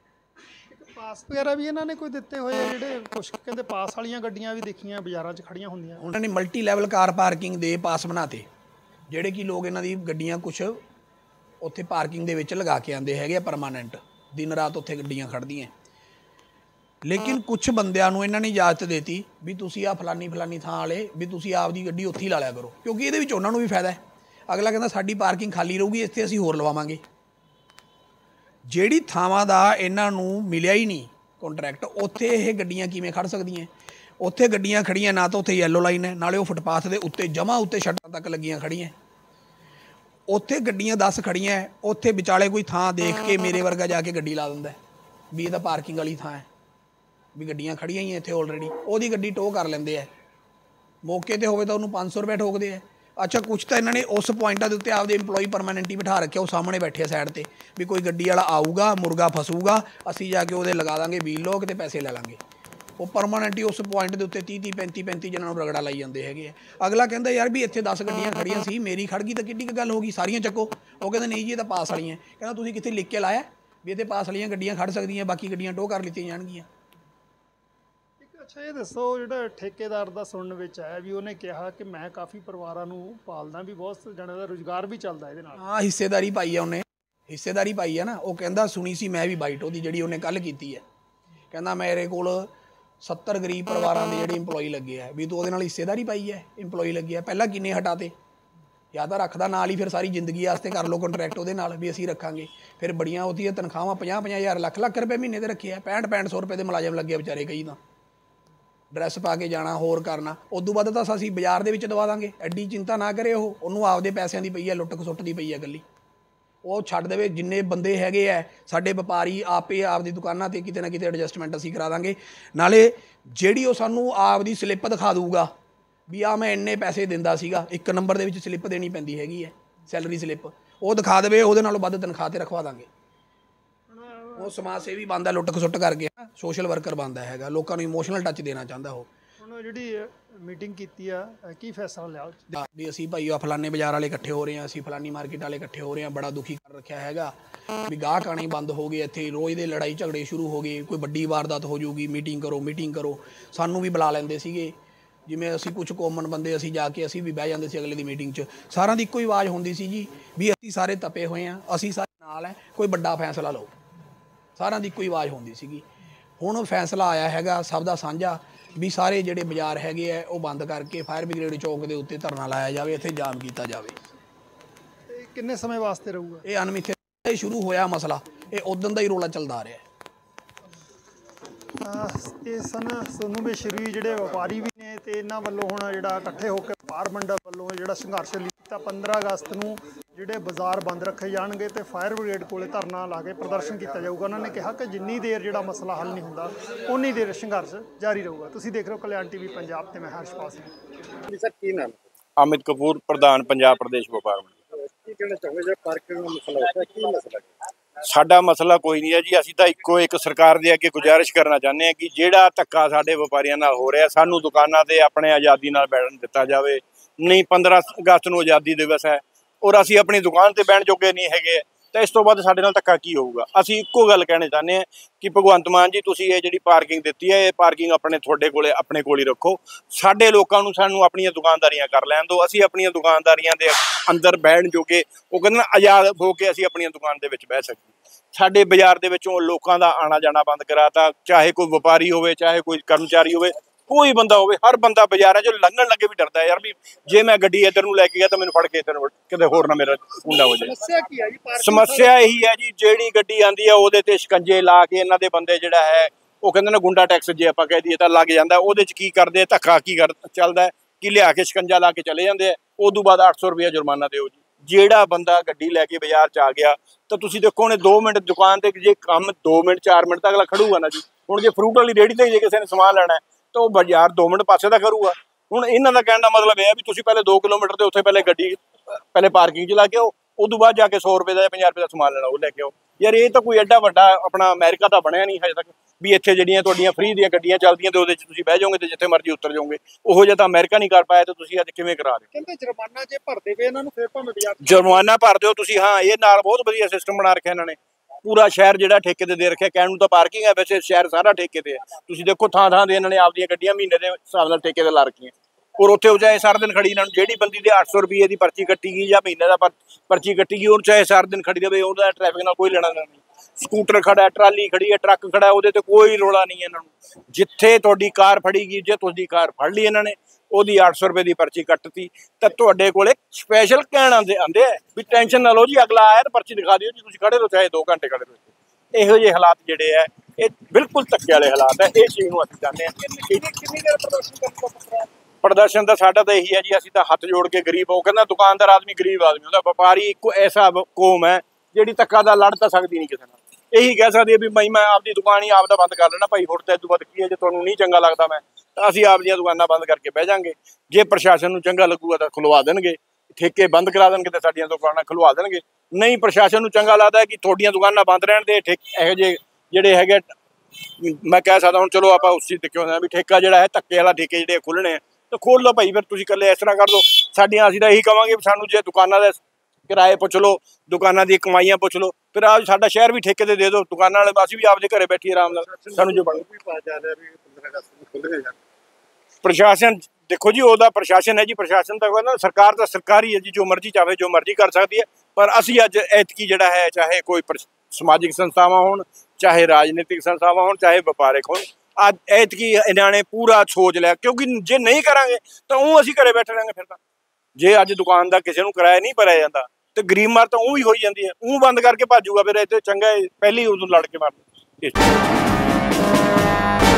ਪਾਸ ਵਗੈਰਾ ਵੀ ਇਹਨਾਂ ਨੇ ਕੋਈ ਦਿੱਤੇ ਹੋਏ ਆ, ਜਿਹੜੇ ਕੁਛ ਕਹਿੰਦੇ ਪਾਸ ਵਾਲੀਆਂ ਗੱਡੀਆਂ ਵੀ ਦੇਖੀਆਂ ਬਾਜ਼ਾਰਾਂ 'ਚ ਖੜੀਆਂ ਹੁੰਦੀਆਂ। ਉਹਨਾਂ ਨੇ ਮਲਟੀ ਲੈਵਲ ਕਾਰ ਪਾਰਕਿੰਗ ਦੇ ਪਾਸ ਬਣਾਤੇ, ਜਿਹੜੇ ਕਿ ਲੋਕ ਇਹਨਾਂ ਦੀ ਗੱਡੀਆਂ ਕੁਛ ਉੱਥੇ ਪਾਰਕਿੰਗ ਦੇ ਵਿੱਚ ਲਗਾ ਕੇ ਆਉਂਦੇ ਹੈਗੇ ਆ ਪਰਮਾਨੈਂਟ, ਦਿਨ ਰਾਤ ਉੱਥੇ ਗੱਡੀਆਂ ਖੜ੍ਹਦੀਆਂ। ਲੇਕਿਨ ਕੁਛ ਬੰਦਿਆਂ ਨੂੰ ਇਹਨਾਂ ਨੇ ਇਜਾਜ਼ਤ ਦੇਤੀ ਵੀ ਤੁਸੀਂ ਆਹ ਫਲਾਨੀ ਥਾਂ ਵਾਲੇ ਵੀ ਤੁਸੀਂ ਆਪਦੀ ਗੱਡੀ ਉੱਥੇ ਹੀ ਲਾ ਲਿਆ ਕਰੋ, ਕਿਉਂਕਿ ਇਹਦੇ ਵਿੱਚ ਉਹਨਾਂ ਨੂੰ ਵੀ ਫਾਇਦਾ ਹੈ। ਅਗਲਾ ਕਹਿੰਦਾ ਸਾਡੀ ਪਾਰਕਿੰਗ ਖਾਲੀ ਰਹੂਗੀ, ਇੱਥੇ ਅਸੀਂ ਹੋਰ ਲਵਾਵਾਂਗੇ। ਜਿਹੜੀ ਥਾਵਾਂ ਦਾ ਇਹਨਾਂ ਨੂੰ ਮਿਲਿਆ ਹੀ ਨਹੀਂ ਕੰਟਰੈਕਟ, ਉੱਥੇ ਇਹ ਗੱਡੀਆਂ ਕਿਵੇਂ ਖੜ੍ਹ ਸਕਦੀਆਂ? ਉੱਥੇ ਗੱਡੀਆਂ ਖੜੀਆਂ, ਨਾ ਤਾਂ ਉੱਥੇ ਯੈਲੋ ਲਾਈਨ ਹੈ, ਨਾਲੇ ਉਹ ਫੁੱਟਪਾਥ ਦੇ ਉੱਤੇ ਜਮਾਂ ਉੱਤੇ ਛੱਡਾਂ ਤੱਕ ਲੱਗੀਆਂ ਖੜੀਆਂ। ਉੱਥੇ ਗੱਡੀਆਂ 10 ਖੜੀਆਂ, ਉੱਥੇ ਵਿਚਾਲੇ ਕੋਈ ਥਾਂ ਦੇਖ ਕੇ ਮੇਰੇ ਵਰਗਾ ਜਾ ਕੇ ਗੱਡੀ ਲਾ ਦਿੰਦਾ ਵੀ ਇਹ ਤਾਂ ਪਾਰਕਿੰਗ ਵਾਲੀ ਥਾਂ ਹੈ, ਵੀ ਗੱਡੀਆਂ ਖੜੀਆਂ ਹੀ ਇੱਥੇ ਆਲਰੇਡੀ, ਉਹਦੀ ਗੱਡੀ ਟੋ ਕਰ ਲੈਂਦੇ ਆ। ਮੌਕੇ 'ਤੇ ਹੋਵੇ ਤਾਂ ਉਹਨੂੰ 500 ਰੁਪਏ ਠੋਕਦੇ ਆ। ਅੱਛਾ, ਕੁਛ ਤਾਂ ਇਹਨਾਂ ਨੇ ਉਸ ਪੁਆਇੰਟਾਂ ਦੇ ਉੱਤੇ ਆਪਦੇ ਇੰਪਲੋਈ ਪਰਮਾਨੈਂਟਲੀ ਬਿਠਾ ਰੱਖਿਆ, ਉਹ ਸਾਹਮਣੇ ਬੈਠੇ ਆ ਸਾਈਡ 'ਤੇ, ਵੀ ਕੋਈ ਗੱਡੀ ਵਾਲਾ ਆਊਗਾ, ਮੁਰਗਾ ਫਸੂਗਾ, ਅਸੀਂ ਜਾ ਕੇ ਉਹਦੇ ਲਗਾ ਦਾਂਗੇ ਵੀਲ ਲੋਕ ਅਤੇ ਪੈਸੇ ਲੈ ਲਾਂਗੇ। ਉਹ ਪਰਮਾਨੈਂਟਲੀ ਉਸ ਪੁਆਇੰਟ ਦੇ ਉੱਤੇ 30-30, 35-35 ਜਣਾਂ ਨੂੰ ਰਗੜਾ ਲਾਈ ਜਾਂਦੇ ਹੈਗੇ ਆ। ਅਗਲਾ ਕਹਿੰਦਾ ਯਾਰ ਵੀ ਇੱਥੇ 10 ਗੱਡੀਆਂ ਖੜੀਆਂ ਸੀ, ਮੇਰੀ ਖੜ ਗਈ ਤਾਂ ਕਿੱਡੀ ਕੁ ਗੱਲ ਹੋ ਗਈ, ਸਾਰੀਆਂ ਚੱਕੋ। ਉਹ ਕਹਿੰਦਾ ਨਹੀਂ ਜੀ ਇਹ ਤਾਂ ਪਾਸ ਵਾਲੀਆਂ। ਕਹਿੰਦਾ ਤੁਸੀਂ ਕਿੱਥੇ ਲਿਖ ਕੇ ਲਾਇਆ ਵੀ ਇੱਥੇ ਪਾਸ ਵਾਲੀਆਂ ਗੱਡੀਆਂ ਖੜ੍ਹ ਸਕਦੀਆਂ, ਬਾਕੀ ਗੱਡੀਆਂ ਟੋ ਕਰ ਲਿੱਤੀਆਂ ਜਾਣਗੀਆਂ। ਅੱਛਾ, ਇਹ ਦੱਸੋ, ਜਿਹੜਾ ਠੇਕੇਦਾਰ ਦਾ ਸੁਣਨ ਵਿੱਚ ਆਇਆ ਵੀ ਉਹਨੇ ਕਿਹਾ ਕਿ ਮੈਂ ਕਾਫੀ ਪਰਿਵਾਰਾਂ ਨੂੰ ਪਾਲਦਾ, ਵੀ ਬਹੁਤ ਜਣਿਆਂ ਦਾ ਰੁਜ਼ਗਾਰ ਵੀ ਚੱਲਦਾ ਇਹਦੇ ਨਾਲ। ਹਾਂ, ਹਿੱਸੇਦਾਰੀ ਪਾਈ ਆ ਉਹਨੇ, ਹਿੱਸੇਦਾਰੀ ਪਾਈ ਆ ਨਾ। ਉਹ ਕਹਿੰਦਾ ਸੁਣੀ ਸੀ ਮੈਂ ਵੀ ਬਾਈਟ ਉਹਦੀ ਜਿਹੜੀ ਉਹਨੇ ਕੱਲ੍ਹ ਕੀਤੀ ਹੈ। ਕਹਿੰਦਾ ਮੇਰੇ ਕੋਲ 70 ਗਰੀਬ ਪਰਿਵਾਰਾਂ ਦੇ ਜਿਹੜੇ ਇੰਪਲੋਈ ਲੱਗੇ ਆ, ਵੀ ਤੂੰ ਉਹਦੇ ਨਾਲ ਹਿੱਸੇਦਾਰੀ ਪਾਈ ਹੈ, ਇੰਪਲੋਈ ਲੱਗੇ ਆ। ਪਹਿਲਾਂ ਕਿੰਨੇ ਹਟਾਤੇ? ਜਾਂ ਤਾਂ ਰੱਖਦਾ ਨਾਲ ਹੀ, ਫਿਰ ਸਾਰੀ ਜ਼ਿੰਦਗੀ ਵਾਸਤੇ ਕਰ ਲਓ ਕੰਟਰੈਕਟ ਉਹਦੇ ਨਾਲ ਵੀ ਅਸੀਂ ਰੱਖਾਂਗੇ। ਫਿਰ ਬੜੀਆਂ ਉਹਦੀਆਂ ਤਨਖਾਹਾਂ 50-50 ਹਜ਼ਾਰ, ਲੱਖ-ਲੱਖ ਰੁਪਏ ਮਹੀਨੇ ਦੇ ਰੱਖੇ ਆ, 65-6500 ਰੁਪਏ ਦੇ ਮੁਲਾਜ਼ਮ ਲੱਗੇ ਵਿਚਾਰੇ ਕਈ ਤਾਂ। ਡਰੈਸ ਪਾ ਕੇ ਜਾਣਾ, ਹੋਰ ਕਰਨਾ। ਉਦੋਂ ਬਾਅਦ ਤਾਂ ਅਸੀਂ ਬਾਜ਼ਾਰ ਦੇ ਵਿੱਚ ਦਵਾ ਦਾਂਗੇ, ਐਡੀ ਚਿੰਤਾ ਨਾ ਕਰੇ। ਉਹਨੂੰ ਆਪਦੇ ਪੈਸਿਆਂ ਦੀ ਪਈ ਹੈ, ਲੁੱਟ ਖਸੁੱਟ ਦੀ ਪਈ ਹੈ ਇਕੱਲੀ। ਉਹ ਛੱਡ ਦੇਵੇ। ਜਿੰਨੇ ਬੰਦੇ ਹੈਗੇ ਆ ਸਾਡੇ ਵਪਾਰੀ ਆਪੇ ਆਪਦੀ ਦੁਕਾਨਾਂ 'ਤੇ ਕਿਤੇ ਨਾ ਕਿਤੇ ਐਡਜਸਟਮੈਂਟ ਅਸੀਂ ਕਰਾ ਦਾਂਗੇ। ਨਾਲੇ ਜਿਹੜੀ ਉਹ ਸਾਨੂੰ ਆਪਦੀ ਸਲਿੱਪ ਦਿਖਾ ਦੂਗਾ ਵੀ ਆਹ ਮੈਂ ਇੰਨੇ ਪੈਸੇ ਦਿੰਦਾ ਸੀਗਾ, 1 ਨੰਬਰ ਦੇ ਵਿੱਚ ਸਲਿੱਪ ਦੇਣੀ ਪੈਂਦੀ ਹੈਗੀ ਹੈ, ਸੈਲਰੀ ਸਲਿੱਪ, ਉਹ ਦਿਖਾ ਦੇਵੇ, ਉਹਦੇ ਨਾਲੋਂ ਵੱਧ ਤਨਖਾਹ 'ਤੇ ਰਖਵਾ ਦਾਂਗੇ। ਉਹ ਸਮਾਜ ਸੇਵੀ ਬਣਦਾ, ਲੁੱਟ ਖਸੁੱਟ ਕਰਕੇ ਸੋਸ਼ਲ ਵਰਕਰ ਬਣਦਾ ਹੈਗਾ, ਲੋਕਾਂ ਨੂੰ ਇਮੋਸ਼ਨਲ ਟੱਚ ਦੇਣਾ ਚਾਹੁੰਦਾ। ਉਹ ਹੁਣ ਜਿਹੜੀ ਮੀਟਿੰਗ ਕੀਤੀ ਆ, ਕੀ ਫੈਸਲਾ ਲਿਆ ਵੀ ਅਸੀਂ ਭਾਈ ਆ ਫਲਾਨੇ ਬਾਜ਼ਾਰ ਵਾਲੇ ਇਕੱਠੇ ਹੋ ਰਹੇ ਹਾਂ, ਅਸੀਂ ਫਲਾਨੀ ਮਾਰਕੀਟ ਵਾਲੇ ਇਕੱਠੇ ਹੋ ਰਹੇ ਹਾਂ, ਬੜਾ ਦੁਖੀ ਕਰ ਰੱਖਿਆ ਹੈਗਾ ਵੀ ਗਾਹਕ ਆਉਣੇ ਬੰਦ ਹੋ ਗਏ, ਇੱਥੇ ਰੋਜ਼ ਦੇ ਲੜਾਈ ਝਗੜੇ ਸ਼ੁਰੂ ਹੋ ਗਏ, ਕੋਈ ਵੱਡੀ ਵਾਰਦਾਤ ਹੋ ਜਾਊਗੀ, ਮੀਟਿੰਗ ਕਰੋ। ਸਾਨੂੰ ਵੀ ਬੁਲਾ ਲੈਂਦੇ ਸੀਗੇ, ਜਿਵੇਂ ਅਸੀਂ ਕੁਝ ਕਾਮਨ ਬੰਦੇ ਅਸੀਂ ਜਾ ਕੇ ਅਸੀਂ ਵੀ ਬਹਿ ਜਾਂਦੇ ਸੀ ਅਗਲੇ ਦੀ ਮੀਟਿੰਗ 'ਚ। ਸਾਰਿਆਂ ਦੀ ਇੱਕੋ ਹੀ ਆਵਾਜ਼ ਹੁੰਦੀ ਸੀ ਜੀ ਵੀ ਅਸੀਂ ਸਾਰੇ ਤਪੇ ਹੋਏ ਹਾਂ, ਅਸੀਂ ਸਾਰੇ ਨਾਲ ਹੈ, ਕੋਈ ਵੱਡਾ ਫੈਸਲਾ ਲਓ। ਸਾਰਿਆਂ ਦੀ ਇੱਕੋ ਹੀ ਆਵਾਜ਼ ਹੁੰਦੀ ਸੀਗੀ। ਹੁਣ ਫੈਸਲਾ ਆਇਆ ਹੈਗਾ ਸਭ ਦਾ ਸਾਂਝਾ ਵੀ ਸਾਰੇ ਜਿਹੜੇ ਬਾਜ਼ਾਰ ਹੈਗੇ ਆ ਉਹ ਬੰਦ ਕਰਕੇ ਫਾਇਰ ਬ੍ਰਿਗੇਡ ਚੌਕ ਦੇ ਉੱਤੇ ਧਰਨਾ ਲਾਇਆ ਜਾਵੇ, ਇੱਥੇ ਜਾਮ ਕੀਤਾ ਜਾਵੇ। ਕਿੰਨੇ ਸਮੇਂ ਵਾਸਤੇ ਰਹੂਗਾ ਇਹ? ਅਣਮਿੱਥੇ ਸ਼ੁਰੂ ਹੋਇਆ ਮਸਲਾ, ਇਹ ਉਦੋਂ ਦਾ ਹੀ ਰੌਲਾ ਚੱਲਦਾ ਆ ਰਿਹਾ। ਇਹ ਸਨ ਸੋਨੂ ਮਿਸ਼ਰੀ ਜਿਹੜੇ ਵਪਾਰੀ ਵੀ ਨੇ, ਤੇ ਇਹਨਾਂ ਵੱਲੋਂ ਹੁਣ ਜਿਹੜਾ ਇਕੱਠੇ ਹੋ ਕੇ ਵਪਾਰ ਮੰਡਲ ਵੱਲੋਂ ਜਿਹੜਾ ਸੰਘਰਸ਼ ਲਿੱਤਾ 15 ਅਗਸਤ ਨੂੰ ਜਿਹੜੇ ਬਾਜ਼ਾਰ ਬੰਦ ਰੱਖੇ ਜਾਣਗੇ ਤੇ ਫਾਇਰ ਬ੍ਰਿਗੇਡ ਕੋਲੇ ਧਰਨਾ ਲਾ ਕੇ ਪ੍ਰਦਰਸ਼ਨ ਕੀਤਾ ਜਾਊਗਾ। ਉਹਨਾਂ ਨੇ ਕਿਹਾ ਕਿ ਜਿੰਨੀ ਦੇਰ ਜਿਹੜਾ ਮਸਲਾ ਹੱਲ ਨਹੀਂ ਹੁੰਦਾ ਉਨੀ ਦੇਰ ਸੰਘਰਸ਼ ਜਾਰੀ ਰਹੂਗਾ। ਤੁਸੀਂ ਦੇਖ ਰਹੇ ਹੋ ਕਲਿਆਣ ਟੀਵੀ ਪੰਜਾਬ ਤੇ ਮੈਂ ਹਰਸ਼ਪਾਲ ਸਿੰਘ। ਸਰ ਕੀ ਨਾਮ? ਅਮਿਤ ਕਪੂਰ, ਪ੍ਰਧਾਨ ਪੰਜਾਬ ਪ੍ਰਦੇਸ਼ ਵਪਾਰ ਮੰਡਲ। ਕੀ ਕਹਿਣਾ ਚਾਹੁੰਦੇ ਜੇ ਪਾਰਕਿੰਗ ਦਾ ਮਸਲਾ ਹੈ, ਕੀ ਮਸਲਾ ਹੈ? ਸਾਡਾ ਮਸਲਾ ਕੋਈ ਨਹੀਂ ਹੈ ਜੀ, ਅਸੀਂ ਤਾਂ ਇੱਕੋ ਇੱਕ ਸਰਕਾਰ ਦੇ ਅੱਗੇ ਗੁਜ਼ਾਰਿਸ਼ ਕਰਨਾ ਚਾਹੁੰਦੇ ਹਾਂ ਕਿ ਜਿਹੜਾ ਧੱਕਾ ਸਾਡੇ ਵਪਾਰੀਆਂ ਨਾਲ ਹੋ ਰਿਹਾ, ਸਾਨੂੰ ਦੁਕਾਨਾਂ ਤੇ ਆਪਣੇ ਆਜ਼ਾਦੀ ਨਾਲ ਬੈਠਣ ਦਿੱਤਾ ਜਾਵੇ। ਨਹੀਂ 15 ਅਗਸਤ ਨੂੰ ਆਜ਼ਾਦੀ ਦਿਵਸ ਹੈ ਔਰ ਅਸੀਂ ਆਪਣੀ ਦੁਕਾਨ ਤੇ ਬਹਿਣ ਜੋਗੇ ਨਹੀਂ ਹੈਗੇ, ਤਾਂ ਇਸ ਤੋਂ ਬਾਅਦ ਸਾਡੇ ਨਾਲ ਧੱਕਾ ਕੀ ਹੋਊਗਾ? ਅਸੀਂ ਇੱਕੋ ਗੱਲ ਕਹਿਣਾ ਚਾਹੁੰਦੇ ਹਾਂ ਕਿ ਭਗਵੰਤ ਮਾਨ ਜੀ, ਤੁਸੀਂ ਇਹ ਜਿਹੜੀ ਪਾਰਕਿੰਗ ਦਿੱਤੀ ਹੈ, ਇਹ ਪਾਰਕਿੰਗ ਤੁਹਾਡੇ ਕੋਲੇ ਆਪਣੇ ਕੋਲ ਹੀ ਰੱਖੋ। ਸਾਡੇ ਲੋਕਾਂ ਨੂੰ ਸਾਨੂੰ ਆਪਣੀਆਂ ਦੁਕਾਨਦਾਰੀਆਂ ਕਰ ਲੈਣ ਦਿਓ, ਅਸੀਂ ਆਪਣੀਆਂ ਦੁਕਾਨਦਾਰੀਆਂ ਦੇ ਅੰਦਰ ਬਹਿਣ ਜੋਗੇ, ਉਹ ਕਹਿੰਦੇ ਨਾ, ਆਜ਼ਾਦ ਹੋ ਕੇ ਅਸੀਂ ਆਪਣੀਆਂ ਦੁਕਾਨ ਦੇ ਵਿੱਚ ਬਹਿ ਸਕੀਏ। ਸਾਡੇ ਬਾਜ਼ਾਰ ਦੇ ਵਿੱਚੋਂ ਲੋਕਾਂ ਦਾ ਆਣਾ ਜਾਣਾ ਬੰਦ ਕਰਾਤਾ, ਚਾਹੇ ਕੋਈ ਵਪਾਰੀ ਹੋਵੇ, ਚਾਹੇ ਕੋਈ ਕਰਮਚਾਰੀ ਹੋਵੇ, ਕੋਈ ਬੰਦਾ ਹੋਵੇ, ਹਰ ਬੰਦਾ ਬਾਜ਼ਾਰਾਂ 'ਚ ਲੰਘਣ ਲੱਗੇ ਵੀ ਡਰਦਾ ਯਾਰ ਵੀ ਜੇ ਮੈਂ ਗੱਡੀ ਇੱਧਰ ਨੂੰ ਲੈ ਕੇ ਗਿਆ ਤਾਂ ਮੈਨੂੰ ਫੜ ਕੇ ਇੱਧਰ ਕਿਤੇ ਹੋਰ ਨਾ ਮੇਰਾ ਕੁੰਡਾ ਹੋ ਜਾਏ। ਸਮੱਸਿਆ ਕੀ ਹੈ ਜੀ? ਸਮੱਸਿਆ ਇਹੀ ਹੈ ਜੀ, ਜਿਹੜੀ ਗੱਡੀ ਆਂਦੀ ਹੈ ਉਹਦੇ ਤੇ ਸ਼ਿਕੰਜੇ ਲਾ ਕੇ ਇਹਨਾਂ ਦੇ ਬੰਦੇ ਜਿਹੜਾ ਹੈ ਉਹ ਕਹਿੰਦੇ ਨੇ ਗੁੰਡਾ ਟੈਕਸ ਜੇ ਆਪਾਂ ਕਹਿ ਦਈਏ ਤਾਂ ਲੱਗ ਜਾਂਦਾ। ਉਹਦੇ 'ਚ ਕੀ ਕਰਦੇ, ਧੱਕਾ ਕੀ ਚੱਲਦਾ ਕਿ ਲਿਆ ਕੇ ਸ਼ਿਕੰਜਾ ਲਾ ਕੇ ਚਲੇ ਜਾਂਦੇ ਆ, ਉਦੋਂ ਬਾਅਦ 800 ਰੁਪਇਆ ਜੁਰਮਾਨਾ ਦਿਓ ਜੀ। ਜਿਹੜਾ ਬੰਦਾ ਗੱਡੀ ਲੈ ਕੇ ਬਾਜ਼ਾਰ 'ਚ ਆ ਗਿਆ ਤਾਂ ਤੁਸੀਂ ਦੇਖੋ ਉਹਨੇ 2 ਮਿੰਟ ਦੁਕਾਨ ਤੇ, ਜੇ ਕੰਮ 2 ਮਿੰਟ 4 ਮਿੰਟ ਤੱਕ ਅਗਲਾ ਖੜੂਗਾ ਨਾ ਜੀ। ਹੁਣ ਜੇ ਫਰੂਟ ਵਾਲੀ ਰੇਹੜੀ ਤੇ ਜੇ ਕਿਸੇ ਨੇ ਸਮਾਨ ਲੈਣਾ ਤਾਂ ਉਹ ਬਾਜ਼ਾਰ 2 ਮਿੰਟ ਪਾਸੇ ਦਾ ਕਰੂਗਾ। ਹੁਣ ਇਹਨਾਂ ਦਾ ਕਹਿਣ ਦਾ ਮਤਲਬ ਇਹ ਹੈ ਵੀ ਤੁਸੀਂ ਪਹਿਲੇ 2 ਕਿਲੋਮੀਟਰ ਤੇ ਉੱਥੇ ਪਹਿਲੇ ਗੱਡੀ ਪਹਿਲੇ ਪਾਰਕਿੰਗ 'ਚ ਲਾ ਕੇ ਆਓ, ਉਦੋਂ ਬਾਅਦ ਜਾ ਕੇ 100 ਰੁਪਏ ਦਾ ਜਾਂ 50 ਰੁਪਏ ਦਾ ਸਮਾਨ ਲੈਣਾ ਉਹ ਲੈ ਕੇ ਆਓ। ਯਾਰ ਇਹ ਤਾਂ ਕੋਈ ਐਡਾ ਵੱਡਾ ਆਪਣਾ ਅਮਰੀਕਾ ਤਾਂ ਬਣਿਆ ਨਹੀਂ ਹਜੇ ਤੱਕ ਵੀ ਇੱਥੇ ਜਿਹੜੀਆਂ ਤੁਹਾਡੀਆਂ ਫ੍ਰੀ ਦੀਆਂ ਗੱਡੀਆਂ ਚੱਲਦੀਆਂ ਤੇ ਉਹਦੇ 'ਚ ਤੁਸੀਂ ਬਹਿ ਜਾਓਗੇ ਤੇ ਜਿੱਥੇ ਮਰਜ਼ੀ ਉਤਰ ਜਾਓਗੇ। ਉਹੋ ਜਿਹਾ ਤਾਂ ਅਮਰੀਕਾ ਨਹੀਂ ਕਰ ਪਾਇਆ, ਤਾਂ ਤੁਸੀਂ ਅੱਜ ਕਿਵੇਂ ਕਰਾ ਰਹੇ? ਕਹਿੰਦੇ ਜੁਰਮਾਨਾ ਜੇ ਭਰਦੇ ਪਏ ਇਹਨਾਂ ਨੂੰ ਫਿਰ ਭਾਵੇਂ ਬਾਜ਼ਾਰ ਜੁਰਮਾਨਾ ਭਰ ਦਿਓ ਤੁਸੀਂ। ਹਾਂ, ਇਹ ਨਾਲ ਬਹੁਤ ਵਧੀਆ ਸਿਸਟਮ ਬਣਾ ਰੱਖਿਆ ਇਹਨਾਂ ਨੇ, ਪੂਰਾ ਸ਼ਹਿਰ ਜਿਹੜਾ ਠੇਕੇ ਤੇ ਦੇ ਰੱਖਿਆ। ਕਹਿਣ ਨੂੰ ਤਾਂ ਪਾਰਕਿੰਗ ਹੈ, ਵੈਸੇ ਸ਼ਹਿਰ ਸਾਰਾ ਠੇਕੇ ਤੇ ਹੈ। ਤੁਸੀਂ ਦੇਖੋ ਥਾਂ ਥਾਂ ਦੇ ਇਹਨਾਂ ਨੇ ਆਪਦੀਆਂ ਗੱਡੀਆਂ ਮਹੀਨੇ ਦੇ ਹਿਸਾਬ ਨਾਲ ਠੇਕੇ ਤੇ ਲਾ ਰੱਖੀਆਂ ਔਰ ਉੱਥੇ ਉਹ ਚਾਹੇ ਸਾਰਾ ਦਿਨ ਖੜੀ ਇਹਨਾਂ ਨੂੰ, ਜਿਹੜੀ ਬੰਦੀ ਦੇ 800 ਰੁਪਏ ਦੀ ਪਰਚੀ ਕੱਟੀ ਗਈ ਜਾਂ ਮਹੀਨੇ ਦਾ ਪਰਚੀ ਕੱਟੀ ਗਈ, ਉਹਨੂੰ ਚਾਹੇ ਸਾਰਾ ਦਿਨ ਖੜੀ ਰਵੇ, ਉਹਦਾ ਟ੍ਰੈਫਿਕ ਨਾਲ ਕੋਈ ਲੈਣਾ ਨਹੀਂ। ਸਕੂਟਰ ਖੜਾ, ਟਰਾਲੀ ਖੜੀ ਹੈ, ਟਰੱਕ ਖੜਾ, ਉਹਦੇ ਤੇ ਕੋਈ ਰੌਲਾ ਨਹੀਂ ਇਹਨਾਂ ਨੂੰ। ਜਿੱਥੇ ਤੁਹਾਡੀ ਕਾਰ ਫੜੀ ਗਈ, ਜੇ ਤੁਹਾਡੀ ਕਾਰ ਫੜ ਲਈ ਇਹਨਾਂ ਨੇ, ਉਹਦੀ 800 ਰੁਪਏ ਦੀ ਪਰਚੀ ਕੱਟਤੀ ਤਾਂ ਤੁਹਾਡੇ ਕੋਲੇ ਸਪੈਸ਼ਲ ਕਹਿਣ ਆਉਂਦੇ ਵੀ ਟੈਨਸ਼ਨ ਨਾ ਲਓ ਜੀ, ਅਗਲਾ ਆਇਆ ਤਾਂ ਪਰਚੀ ਦਿਖਾ ਦਿਓ ਜੀ, ਤੁਸੀਂ ਖੜੇ ਰਹੋ ਚਾਹੇ 2 ਘੰਟੇ ਖੜੇ ਰਹੋ। ਇਹੋ ਜਿਹੇ ਹਾਲਾਤ ਜਿਹੜੇ ਹੈ ਇਹ ਬਿਲਕੁਲ ਧੱਕੇ ਵਾਲੇ ਹਾਲਾਤ ਹੈ। ਇਹ ਚੀਜ਼ ਨੂੰ ਅਸੀਂ ਚਾਹੁੰਦੇ ਹਾਂ। ਕਿੰਨੀ ਦੇਰ ਪ੍ਰਦਰਸ਼ਨ ਕਰਨਾ? ਪ੍ਰਦਰਸ਼ਨ ਦਾ ਸਾਡਾ ਤਾਂ ਇਹੀ ਹੈ ਜੀ, ਅਸੀਂ ਤਾਂ ਹੱਥ ਜੋੜ ਕੇ ਗਰੀਬ, ਉਹ ਕਹਿੰਦਾ ਦੁਕਾਨਦਾਰ ਆਦਮੀ ਗਰੀਬ ਆਦਮੀ ਹੁੰਦਾ, ਵਪਾਰੀ ਇੱਕੋ ਐਸਾ ਕੌਮ ਹੈ ਜਿਹੜੀ ਧੱਕਾ ਦਾ ਲੜ ਤਾਂ ਸਕਦੀ ਨਹੀਂ ਕਿਸੇ ਨਾਲ। ਇਹੀ ਕਹਿ ਸਕਦੀ ਹੈ ਵੀ ਮੈਂ ਆਪਦੀ ਦੁਕਾਨ ਹੀ ਆਪ ਦਾ ਬੰਦ ਕਰ ਲੈਣਾ ਭਾਈ, ਹੋਰ ਤਾਂ ਇਦੋਂ ਵੱਧ ਕੀ ਹੈ। ਜੇ ਤੁਹਾਨੂੰ ਨਹੀਂ ਚੰਗਾ ਲੱਗਦਾ ਤਾਂ ਅਸੀਂ ਆਪਦੀਆਂ ਦੁਕਾਨਾਂ ਬੰਦ ਕਰਕੇ ਬਹਿ ਜਾਾਂਗੇ। ਜੇ ਪ੍ਰਸ਼ਾਸਨ ਨੂੰ ਚੰਗਾ ਲੱਗੂਗਾ ਤਾਂ ਖੁਲਵਾ ਦੇਣਗੇ, ਠੇਕੇ ਬੰਦ ਕਰਾ ਦੇਣਗੇ ਤੇ ਸਾਡੀਆਂ ਦੁਕਾਨਾਂ ਖੁਲਵਾ ਦੇਣਗੇ। ਨਹੀਂ ਪ੍ਰਸ਼ਾਸਨ ਨੂੰ ਚੰਗਾ ਲੱਗਦਾ ਹੈ ਕਿ ਤੁਹਾਡੀਆਂ ਦੁਕਾਨਾਂ ਬੰਦ ਰਹਿਣ ਦੇ, ਇਹੋ ਜਿਹੇ ਜਿਹੜੇ ਹੈਗੇ, ਮੈਂ ਕਹਿ ਸਕਦਾ ਹੁਣ ਚਲੋ ਆਪਾਂ ਉਸ ਚੀਜ਼ ਤੇ ਕਿਉਂ ਵੀ ਠੇਕਾ ਜਿਹੜਾ ਹੈ ਧੱਕੇ ਵਾਲਾ ਠੇਕੇ ਜਿਹੜੇ ਖੁੱਲ੍ਹਣੇ ਆ ਤਾਂ ਖੋਲ੍ਹ ਲਓ ਭਾਈ, ਫਿਰ ਤੁਸੀਂ ਇਕੱਲੇ ਇਸ ਤਰ੍ਹਾਂ ਕਰ ਲਓ। ਸਾਡੀਆਂ ਅਸੀਂ ਤਾਂ ਇਹੀ ਕਹਾਂਗੇ ਵੀ ਸਾਨੂੰ ਜੇ ਦੁਕਾਨਾਂ ਦੇ ਕਿਰਾਏ ਪੁੱਛ ਲਓ, ਦੁਕਾਨਾਂ ਦੀ ਕਮਾਈਆਂ ਪੁੱਛ ਲਓ, ਫਿਰ ਆਹ ਸਾਡਾ ਸ਼ਹਿਰ ਵੀ ਠੇਕੇ ਤੇ ਦੇ ਦਿਓ, ਦੁਕਾਨਾਂ ਵਾਲੇ ਅਸੀਂ ਵੀ ਆਪਦੇ ਘਰੇ ਬੈਠੀਏ ਆਰਾਮ ਨਾਲ। ਸਾਨੂੰ ਜੋ ਪ੍ਰਸ਼ਾਸਨ ਦੇਖੋ ਜੀ, ਉਹਦਾ ਪ੍ਰਸ਼ਾਸਨ ਹੈ ਜੀ, ਪ੍ਰਸ਼ਾਸਨ ਤਾਂ ਕਹਿੰਦਾ ਸਰਕਾਰ ਤਾਂ ਸਰਕਾਰੀ ਹੈ ਜੀ, ਜੋ ਮਰਜ਼ੀ ਚਾਹੇ ਜੋ ਮਰਜ਼ੀ ਕਰ ਸਕਦੀ ਹੈ। ਪਰ ਅਸੀਂ ਅੱਜ ਐਤਕੀ ਜਿਹੜਾ ਹੈ, ਚਾਹੇ ਕੋਈ ਸਮਾਜਿਕ ਸੰਸਥਾਵਾਂ ਹੋਣ, ਚਾਹੇ ਰਾਜਨੀਤਿਕ ਸੰਸਥਾਵਾਂ ਹੋਣ, ਚਾਹੇ ਵਪਾਰਕ ਹੋਣ, ਅੱਜ ਐਤਕੀ ਇਹਨਾਂ ਨੇ ਪੂਰਾ ਸੋਚ ਲਿਆ। ਕਿਉਂਕਿ ਜੇ ਨਹੀਂ ਕਰਾਂਗੇ ਤਾਂ ਉਹ ਅਸੀਂ ਘਰੇ ਬੈਠੇ ਰਹਾਂਗੇ। ਫਿਰ ਤਾਂ ਜੇ ਅੱਜ ਦੁਕਾਨ ਦਾ ਕਿਸੇ ਨੂੰ ਕਿਰਾਇਆ ਨਹੀਂ ਭਰਿਆ ਜਾਂਦਾ ਤੇ ਗਰੀਬ ਮਾਰ ਤਾਂ ਉਹ ਹੀ ਹੋਈ ਜਾਂਦੀ ਹੈ, ਉਹ ਬੰਦ ਕਰਕੇ ਭੱਜੂਗਾ। ਫਿਰ ਇੱਥੇ ਚੰਗਾ ਪਹਿਲੀ ਉਦੋਂ ਲੜ ਕੇ ਮਾਰ